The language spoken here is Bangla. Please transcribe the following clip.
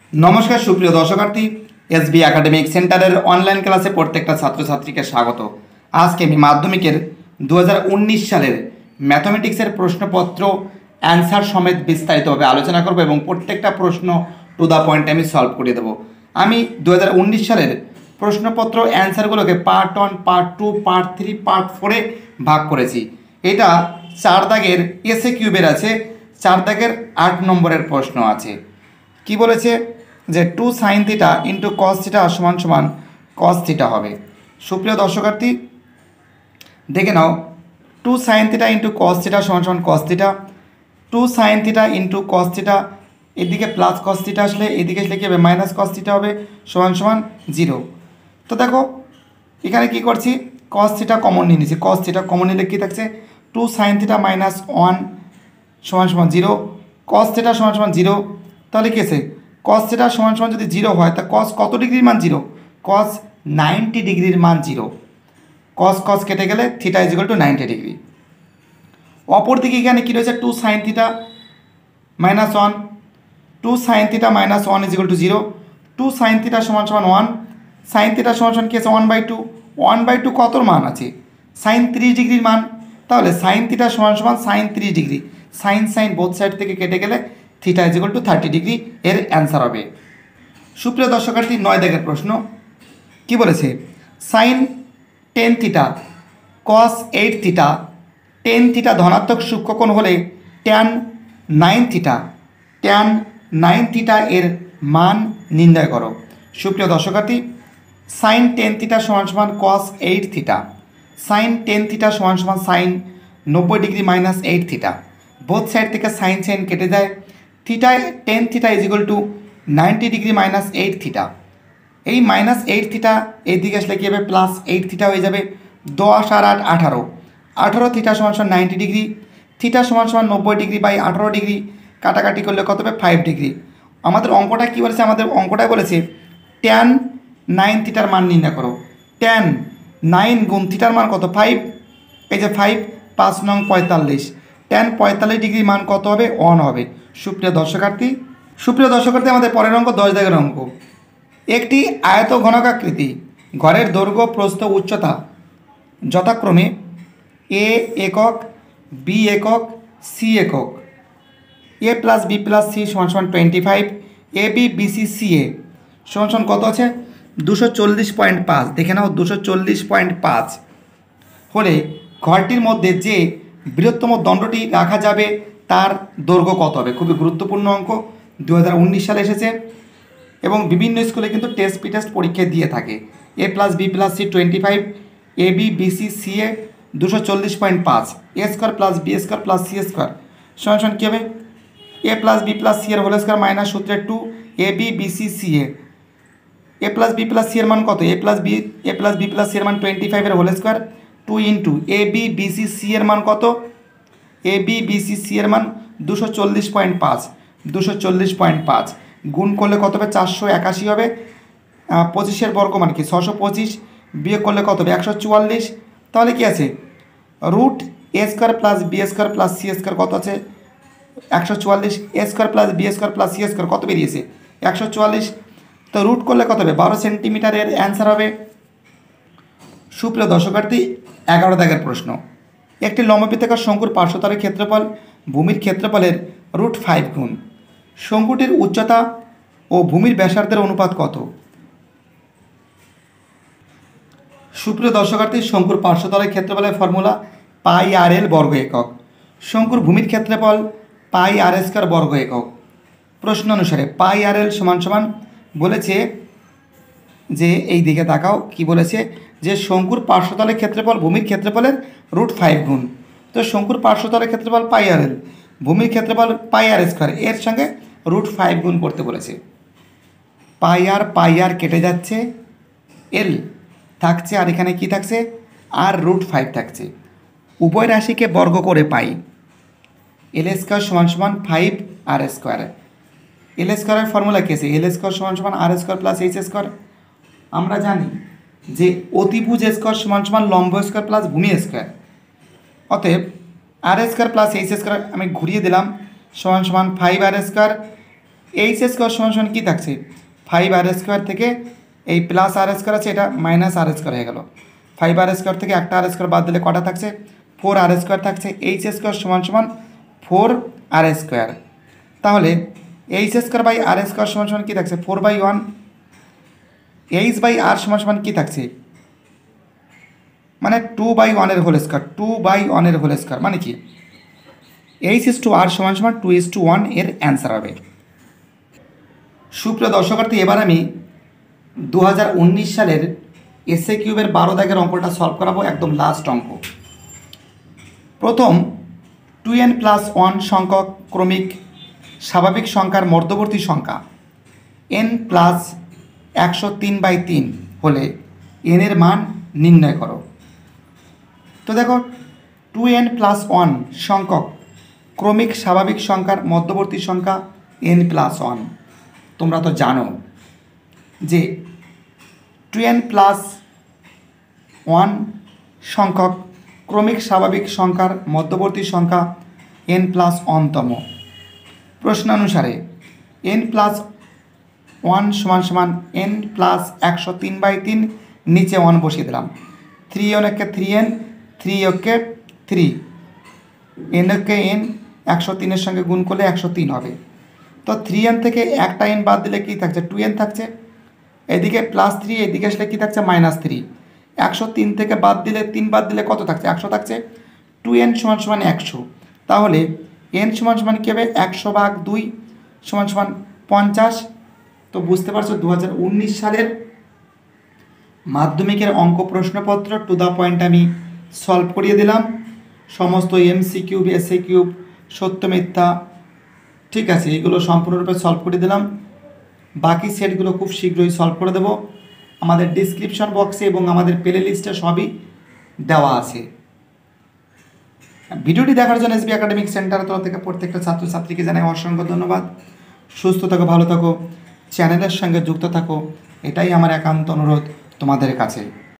नमस्कार सुप्रिय दर्शकार्थी एसबी एकाडेमिक सेंटर ऑनलाइन क्लासे प्रत्येकटा छात्र छात्री के स्वागत। आज के माध्यमिकेर 2019 सालेर मैथमेटिक्सের प्रश्नपत्र आंसर समेत विस्तारितভাবে आलोचना करब এবং प्रत्येकटा प्रश्न टू द पॉइंट আমি सल्व করে দেব। আমি 2019 সালের প্রশ্নপত্র অ্যানসারগুলোকে পার্ট 1, পার্ট 2, পার্ট 3, পার্ট 4 এ ভাগ করেছি। এটা 4 দাগের এসএ কিউবের আছে, 4 দাগের 8 নম্বরের প্রশ্ন আছে। কি বলেছে যে 2 sin theta into cos theta সমান সমান cos থিটা হবে। সুপ্রিয় দর্শকার্থী দেখে নাও, 2 sin theta into cos theta সমান সমান cos theta, 2 sin theta into cos theta, এদিকে প্লাস cos থিটা আসলে এদিকে আসলে কি হবে মাইনাস cos থিটা হবে সমান সমান 0। তো দেখো এখানে কি করছি, cos থিটা কমন নিয়ে নিয়েছি, cos থিটা কমন নিলে কি থাকছে 2 sin থিটা মাইনাস 1 সমান সমান 0, cos থিটা সমান সমান 0। তাহলে কি আছে cos থিটা সমান সমান যদি 0 হয় তা cos কত ডিগ্রির মান 0, cos 90 ডিগ্রির মান 0। cos cos কেটে গেলে theta is equal to 90 degree. অপরদিকে এখানে কি রয়েছে 2 sin theta minus 1, 2 sin theta minus 1 is equal to 0, 2 sin theta সমান সমান 1, sin থিটা সমান সমান কি আছে 1/2, 1/2 কতর মান আছে sin 30 ডিগ্রির মান। তাহলে sin থিটা সমান সমান sin 30 degree, sin sin both side থেকে কেটে গেলে theta is equal to 30 degree এর অ্যান্সার হবে। সুপ্রিয় দর্শকার্থী 9 দাগের প্রশ্ন কি বলেছে, sin 10 theta cos 8 theta 10 theta ধনাত্মক সূক্ষ্মকোণ হলে tan 9 থিটা tan 9 থিটা এর মান নির্ণয় করো। সুপ্রিয় দর্শকার্থী sin 10 থিটা সমান সমান cos 8 থিটা, sin 10 থিটা সমান সমান sin 90 degree minus 8 theta, both side থেকে sin sin কেটে যায়, theta 10 theta is equal to 90 degree minus 8 theta. এই মাইনাস 8 থিটা এইদিকে আসলে কী হবে প্লাস 8 থিটা হয়ে যাবে, 10 আর 8 18, 18 থিটা সমান সমান 90 ডিগ্রি, থিটা সমান সমান 90 ডিগ্রি বাই 18 ডিগ্রি, কাটাকাটি করলে কত হবে 5 ডিগ্রি। আমাদের অঙ্কটা কী বলেছে, আমাদের অঙ্কটায় বলেছে tan 9 থিটার মান নির্ণয় করো। tan 9 গুণ থিটার মান কত 5, এই যে 5 5 নং 45, tan 45 ডিগ্রি মান কত হবে 1 হবে। সুপ্রিয় দর্শকার্থী আমাদের পরের অঙ্ক 10 দাগের অঙ্ক। একটি আয়ত ঘনকাকৃতি ঘরের দৈর্ঘ্য প্রস্থ উচ্চতা যথাক্রমে a একক, b একক, c একক, a plus b plus c সমান সমান 25, a b b c c a সমান সমান কত আছে 240.5। দেখে নাও 240.5 হলে ঘরটির মধ্যে যে বৃহত্তম দণ্ডটি রাখা যাবে তার দৈর্ঘ্য কত হবে। খুবই গুরুত্বপূর্ণ অঙ্ক, 2019 সালে এসেছে এবং বিভিন্ন স্কুলে কিন্তু টেস্ট পিটেস্ট পরীক্ষা দিয়ে থাকে। a plus B plus C 25, A B B C C A 240.5, A square plus B square plus C square সমান সমান কী হবে A plus B plus C এর হোল স্কোয়ার মাইনাস সূত্রে 2 A B B C C A plus B plus C এর মান কত A plus B plus C এর মান 25 এর whole square 2 into A B B C C এর মান কত A B B C C এর মান 240.5 গুণ করলে কত হবে 481 হবে, 25 বর্গ মানে কি 625, বিয়োগ করলে কত হবে 144। তাহলে কি আছে root A square plus B square plus C square কত আছে 144, A square plus B square plus C square কত বেরিয়েছে 144। তো রুট করলে কত হবে 12 সেন্টিমিটারের অ্যান্সার হবে। সুপ্রিয় দর্শকার্থী 11 দাগের প্রশ্ন, একটি লম্ববৃত্তাকার শঙ্কুর পার্শ্বতলের ক্ষেত্রফল ভূমির ক্ষেত্রফলের √5 গুণ, শঙ্কুটির উচ্চতা ও ভূমির ব্যাসার্ধের অনুপাত কত। সুপ্রিয় দর্শকার্থী শঙ্কুর পার্শ্বতলের ক্ষেত্রফলের ফর্মুলা পাই আর এল বর্গ একক, শঙ্কুর ভূমির ক্ষেত্রফল পাই আর স্কয়ার বর্গ একক। প্রশ্ন অনুসারে পাই আর এল সমান সমান বলেছে যে এই দিকে তাকাও কি বলেছে যে শঙ্কুর পার্শ্বতলের ক্ষেত্রফল ভূমির ক্ষেত্রফলের √5 গুণ। তো শঙ্কুর পার্শ্বতলের ক্ষেত্রফল পাই আর এল, ভূমির ক্ষেত্রফল পাই আর স্কয়ার, এর সঙ্গে √5 গুণ করতে বলেছে। পাই আর কেটে যাচ্ছে, এল থাকছে আর এখানে কি থাকছে আর √5 থাকছে, উভয় রাশিকে বর্গ করে পাই এল স্কয়ার সমান সমান 5 আর স্কয়ার। এল স্কয়ারের ফর্মুলা কী আছে এল স্কয়ার সমান সমান R square plus H square. আমরা জানি যে অতিভুজ স্কয়ার সমান সমান লম্ব স্কয়ার প্লাস ভূমি স্কয়ার, অতএব R square plus H square আমি ঘুরিয়ে দিলাম সমান সমান 5 আর স্কয়ার এইচ স্কোয়ার সমান সমান কী থাকছে, 5r² থেকে এই প্লাস আর স্কোয়ার আছে, এটা মাইনাস আর স্কোয়ার হয়ে গেল। 5r² থেকে একটা আর স্কোয়ার বাদ দিলে কটা থাকছে, 4r² থাকছে। এইচ স্কোয়ার সমান সমান 4r²। তাহলে H square by R square সমান সমান কী থাকছে, 4/1। এইচ বাই আর সমান সমান কী থাকছে, মানে 2/1 হোল স্কোয়ার, 2/1 হোল স্কোয়ার মানে কি, H/R সমান সমান 2:1 এর অ্যান্সার হবে। সুপ্রিয় দর্শকার্থী, এবার আমি 2019 সালের এসএ কিউবের 12 দাগের অঙ্কটা সলভ করাবো, একদম লাস্ট অঙ্ক। প্রথম 2n+1 সংখ্যক ক্রমিক স্বাভাবিক সংখ্যার মধ্যবর্তী সংখ্যা n+103/3 হলে n এর মান নির্ণয় করো। তো দেখো 2n+1 সংখ্যক ক্রমিক স্বাভাবিক সংখ্যার মধ্যবর্তী সংখ্যা n+1। তোমরা তো জানো যে 2n+1 সংখ্যক ক্রমিক স্বাভাবিক সংখ্যার মধ্যবর্তী সংখ্যা n+1তম। প্রশ্নানুসারে n+1 সমান সমান n+103/3, নিচে 1 বসিয়ে দিলাম। 3 কে 3n, 3 কে 3, n কে n, 103 সঙ্গে গুণ করলে 103 হবে। তো 3n থেকে একটা n বাদ দিলে কী থাকছে, 2n থাকছে। এদিকে +3, এদিকে আসলে কী থাকছে, -3। 103 থেকে বাদ দিলে 3 বাদ দিলে কত থাকছে, 100 থাকছে। 2n সমান সমান 100। তাহলে n সমান সমান কী হবে, 100/2 সমান সমান 50। তো বুঝতে পারছো 2019 সালের মাধ্যমিকের অঙ্ক প্রশ্নপত্র টু দ্য পয়েন্ট আমি সলভ করিয়ে দিলাম। সমস্ত MCQ, SAQ, সত্য মিথ্যা, ঠিক আছে, এগুলো সম্পূর্ণরূপে সলভ করে দিলাম। বাকি সেটগুলো খুব শীঘ্রই সলভ করে দেব। আমাদের ডিসক্রিপশন বক্সে এবং আমাদের প্লে লিস্টে সবই দেওয়া আছে। ভিডিওটি দেখার জন্য SB একাডেমিক সেন্টার তরফ থেকে প্রত্যেকটা ছাত্রছাত্রীকে জানাই অসংখ্য ধন্যবাদ। সুস্থ থাকো, ভালো থাকো, চ্যানেলের সঙ্গে যুক্ত থাকো, এটাই আমার একান্ত অনুরোধ তোমাদের কাছে।